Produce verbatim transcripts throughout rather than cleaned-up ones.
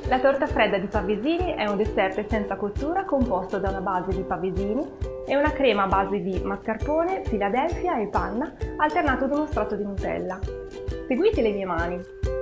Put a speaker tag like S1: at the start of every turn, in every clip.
S1: La torta fredda di pavesini è un dessert senza cottura composto da una base di pavesini e una crema a base di mascarpone, Philadelphia e panna alternato ad uno strato di Nutella. Seguite le mie mani!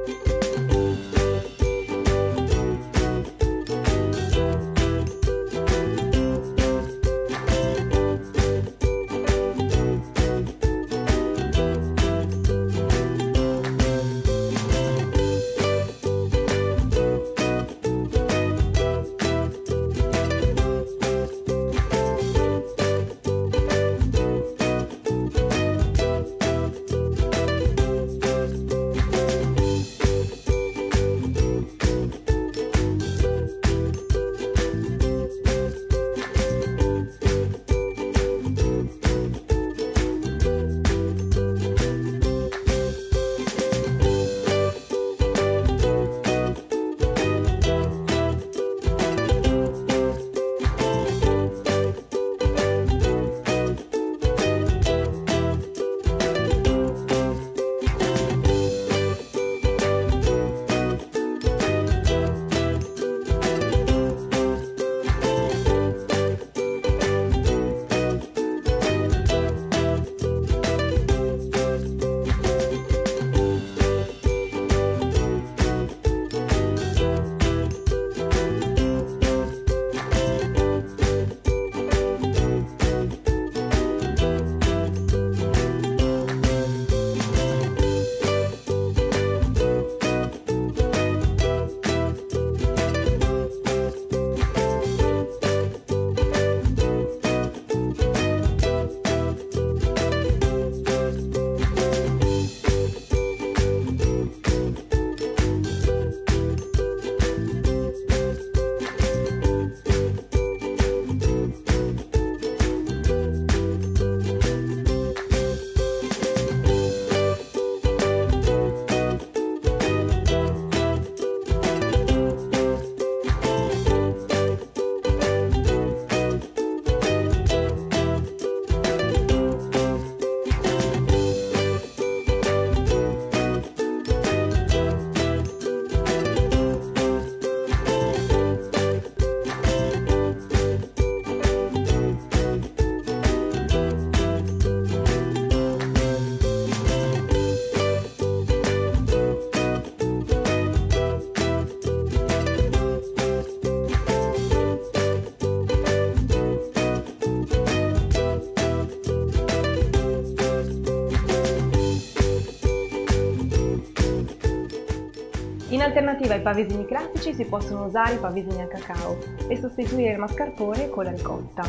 S1: In alternativa ai pavesini classici si possono usare i pavesini al cacao e sostituire il mascarpone con la ricotta.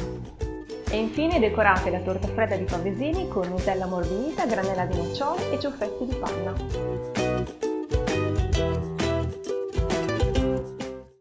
S1: E infine decorate la torta fredda di pavesini con Nutella ammorbidita, granella di nocciole e ciuffetti di panna.